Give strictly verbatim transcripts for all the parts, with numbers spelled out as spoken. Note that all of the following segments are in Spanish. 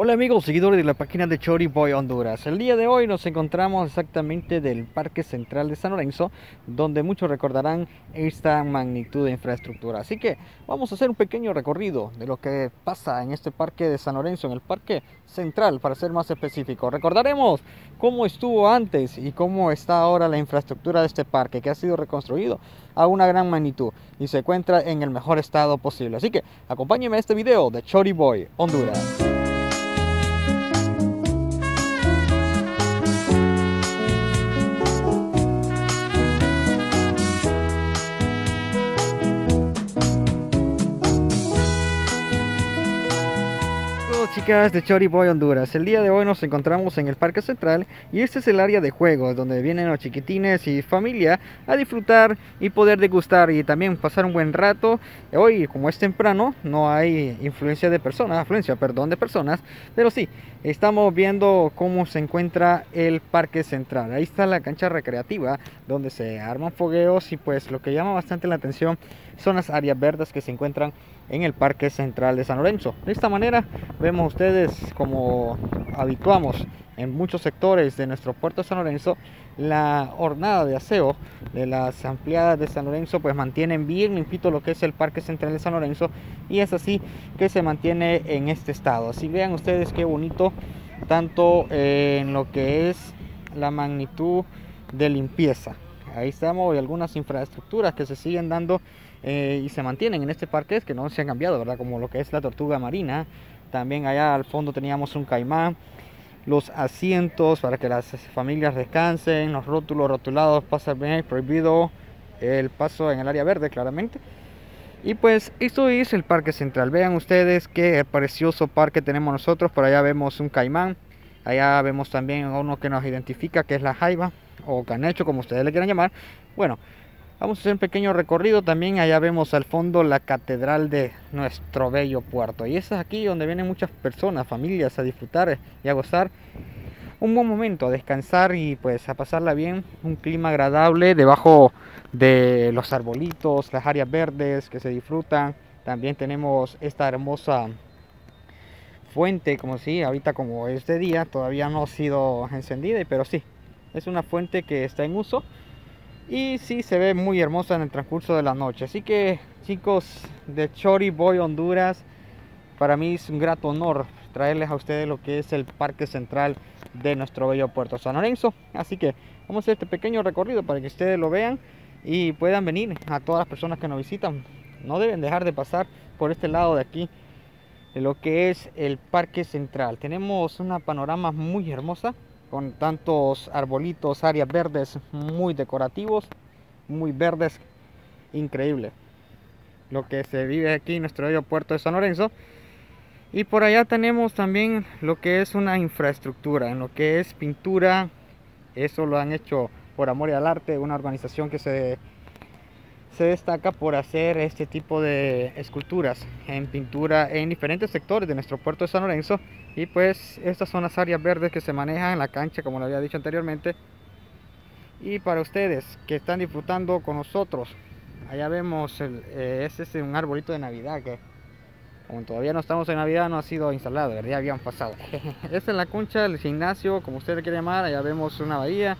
Hola amigos, seguidores de la página de Chori Boy Honduras. El día de hoy nos encontramos exactamente del Parque Central de San Lorenzo, donde muchos recordarán esta magnitud de infraestructura. Así que vamos a hacer un pequeño recorrido de lo que pasa en este Parque de San Lorenzo, en el Parque Central, para ser más específico. Recordaremos cómo estuvo antes y cómo está ahora la infraestructura de este parque, que ha sido reconstruido a una gran magnitud y se encuentra en el mejor estado posible. Así que acompáñenme a este video de Chori Boy Honduras. Chicas de Chori Boy Honduras, el día de hoy nos encontramos en el Parque Central y este es el área de juegos donde vienen los chiquitines y familia a disfrutar y poder degustar y también pasar un buen rato. Hoy, como es temprano, no hay influencia de personas, afluencia, perdón, de personas, pero sí, estamos viendo cómo se encuentra el Parque Central. Ahí está la cancha recreativa donde se arman fogueos y pues lo que llama bastante la atención son las áreas verdes que se encuentran en el Parque Central de San Lorenzo. De esta manera vemos ustedes, como habituamos en muchos sectores de nuestro puerto de San Lorenzo, la hornada de aseo de las ampliadas de San Lorenzo pues mantienen bien limpito lo que es el Parque Central de San Lorenzo, y es así que se mantiene en este estado. Así vean ustedes qué bonito, tanto en lo que es la magnitud de limpieza. Ahí estamos, y algunas infraestructuras que se siguen dando eh, y se mantienen en este parque, que no se han cambiado, ¿verdad? Como lo que es la tortuga marina. También allá al fondo teníamos un caimán, los asientos para que las familias descansen, los rótulos rotulados, pasa bien, prohibido el paso en el área verde, claramente. Y pues esto es el Parque Central. Vean ustedes qué precioso parque tenemos nosotros. Por allá vemos un caimán, allá vemos también uno que nos identifica, que es la jaiba o canecho, como ustedes le quieran llamar. Bueno, vamos a hacer un pequeño recorrido. También allá vemos al fondo la catedral de nuestro bello puerto, y es aquí donde vienen muchas personas, familias, a disfrutar y a gozar un buen momento, a descansar y pues a pasarla bien. Un clima agradable debajo de los arbolitos, las áreas verdes que se disfrutan. También tenemos esta hermosa fuente, como si ahorita, como es de día, todavía no ha sido encendida, pero sí, es una fuente que está en uso y sí se ve muy hermosa en el transcurso de la noche. Así que, chicos de Chori Boy Honduras, para mí es un grato honor traerles a ustedes lo que es el Parque Central de nuestro bello puerto San Lorenzo. Así que vamos a hacer este pequeño recorrido para que ustedes lo vean y puedan venir. A todas las personas que nos visitan, no deben dejar de pasar por este lado de aquí, de lo que es el Parque Central. Tenemos una panorama muy hermosa, con tantos arbolitos, áreas verdes muy decorativos, muy verdes, increíble lo que se vive aquí en nuestro bello puerto de San Lorenzo. Y por allá tenemos también lo que es una infraestructura, en lo que es pintura. Eso lo han hecho por amor al arte, una organización que se, se destaca por hacer este tipo de esculturas en pintura en diferentes sectores de nuestro puerto de San Lorenzo. Y pues estas son las áreas verdes que se manejan en la cancha, como lo había dicho anteriormente. Y para ustedes que están disfrutando con nosotros, allá vemos, el, eh, este es un arbolito de Navidad que, como todavía no estamos en Navidad, no ha sido instalado, ¿verdad? Ya habían pasado. Esta es la concha, el gimnasio, como usted le quiere llamar. Allá vemos una bahía.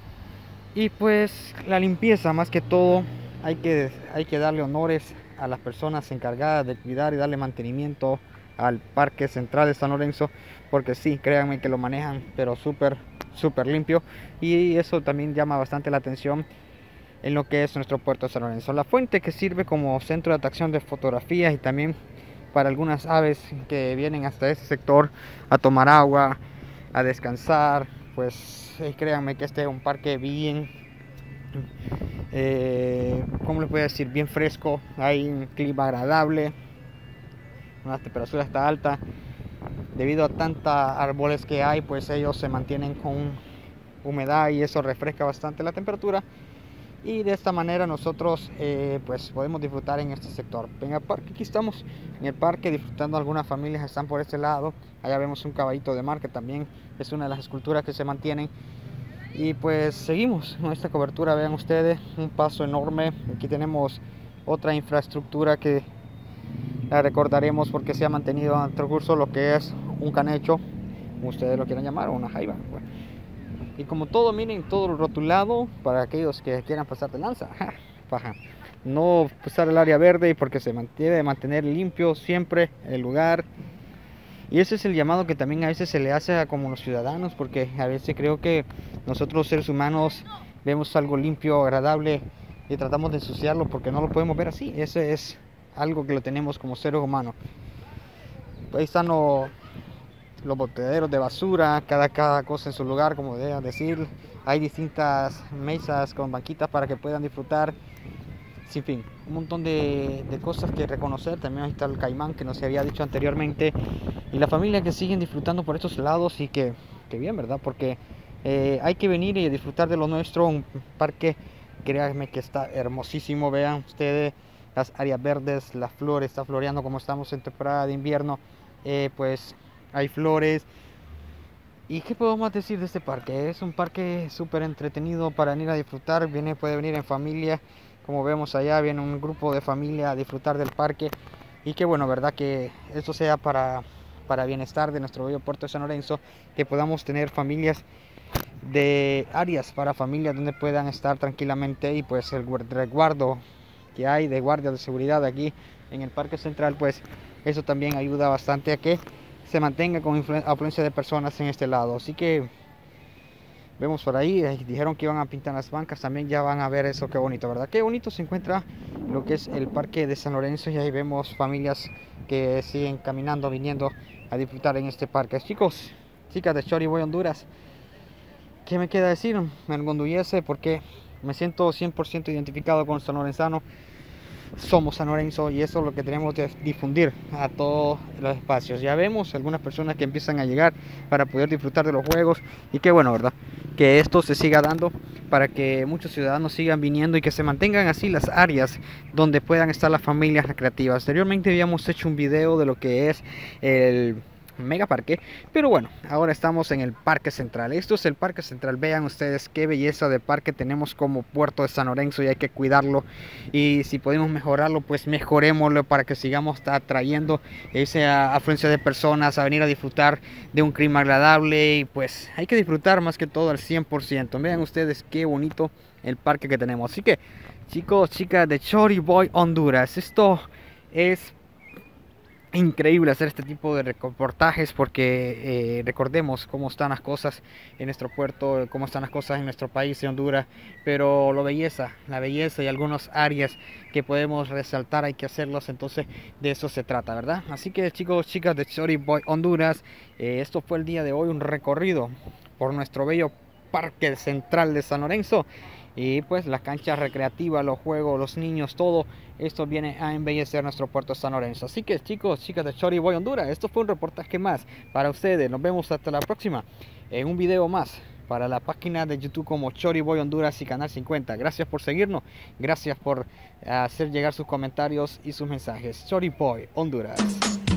Y pues la limpieza, más que todo, hay que, hay que darle honores a las personas encargadas de cuidar y darle mantenimiento al Parque Central de San Lorenzo, porque sí, créanme que lo manejan, pero súper, súper limpio. Y eso también llama bastante la atención en lo que es nuestro puerto de San Lorenzo. La fuente, que sirve como centro de atracción de fotografías y también para algunas aves que vienen hasta este sector a tomar agua, a descansar. Pues eh, créanme que este es un parque bien, eh, ¿cómo les voy a decir? Bien fresco. Hay un clima agradable, una temperatura está alta. Debido a tantos árboles que hay, pues ellos se mantienen con humedad y eso refresca bastante la temperatura. Y de esta manera nosotros eh, pues podemos disfrutar en este sector. En el parque, aquí estamos en el parque disfrutando. Algunas familias están por este lado. Allá vemos un caballito de mar, que también es una de las esculturas que se mantienen. Y pues seguimos con esta cobertura. Vean ustedes, un paso enorme. Aquí tenemos otra infraestructura que la recordaremos porque se ha mantenido en el transcurso, lo que es un canecho, como ustedes lo quieran llamar, o una jaiba. Bueno. Y como todo, miren, todo rotulado para aquellos que quieran pasar de lanza. Ja, paja. No pasar el área verde porque se debe mantener limpio siempre el lugar. Y ese es el llamado que también a veces se le hace a como los ciudadanos, porque a veces creo que nosotros los seres humanos vemos algo limpio, agradable y tratamos de ensuciarlo porque no lo podemos ver así. Ese es algo que lo tenemos como seres humanos. Ahí están los, los botederos de basura, cada, cada cosa en su lugar, como deben decir. Hay distintas mesas con banquitas para que puedan disfrutar. Sin fin, un montón de, de cosas que reconocer. También ahí está el caimán que no se había dicho anteriormente. Y la familia que siguen disfrutando por estos lados. Y que, que bien, ¿verdad? Porque eh, hay que venir y disfrutar de lo nuestro. Un parque, créanme que está hermosísimo. Vean ustedes las áreas verdes, las flores, está floreando como estamos en temporada de invierno. Eh, pues hay flores. ¿Y qué podemos decir de este parque? Es un parque súper entretenido para venir a disfrutar. Viene, puede venir en familia. Como vemos allá, viene un grupo de familia a disfrutar del parque. Y qué bueno, ¿verdad? Que esto sea para, para bienestar de nuestro bello puerto de San Lorenzo. Que podamos tener familias de áreas para familias donde puedan estar tranquilamente. Y pues el resguardo que hay de guardias de seguridad aquí en el Parque Central, pues eso también ayuda bastante a que se mantenga con afluencia de personas en este lado. Así que vemos por ahí, eh, dijeron que iban a pintar las bancas, también ya van a ver eso, qué bonito, ¿verdad? Qué bonito se encuentra lo que es el Parque de San Lorenzo, y ahí vemos familias que siguen caminando, viniendo a disfrutar en este parque. Chicos, chicas de Choriboy Honduras, ¿qué me queda decir? Me enorgullece porque me siento cien por ciento identificado con San Lorenzano. Somos San Lorenzo y eso es lo que tenemos que difundir a todos los espacios. Ya vemos algunas personas que empiezan a llegar para poder disfrutar de los juegos, y qué bueno, ¿verdad? Que esto se siga dando para que muchos ciudadanos sigan viniendo y que se mantengan así las áreas donde puedan estar las familias recreativas. Anteriormente habíamos hecho un video de lo que es el mega parque, pero bueno, ahora estamos en el Parque Central. Esto es el Parque Central. Vean ustedes qué belleza de parque tenemos como puerto de San Lorenzo, y hay que cuidarlo, y si podemos mejorarlo, pues mejorémoslo para que sigamos atrayendo esa afluencia de personas a venir a disfrutar de un clima agradable. Y pues hay que disfrutar más que todo al cien por ciento. Vean ustedes qué bonito el parque que tenemos. Así que chicos, chicas de Choriboy Honduras, esto es increíble hacer este tipo de reportajes porque eh, recordemos cómo están las cosas en nuestro puerto, cómo están las cosas en nuestro país, en Honduras, pero la belleza, la belleza y algunas áreas que podemos resaltar hay que hacerlos, entonces de eso se trata, ¿verdad? Así que chicos, chicas de Choriboy Honduras, eh, esto fue el día de hoy, un recorrido por nuestro bello Parque Central de San Lorenzo. Y pues las canchas recreativas, los juegos, los niños, todo esto viene a embellecer nuestro puerto San Lorenzo. Así que chicos, chicas de Choriboy Honduras, esto fue un reportaje más para ustedes. Nos vemos hasta la próxima en un video más para la página de YouTube como Choriboy Honduras y Canal cincuenta. Gracias por seguirnos, gracias por hacer llegar sus comentarios y sus mensajes. Choriboy Honduras.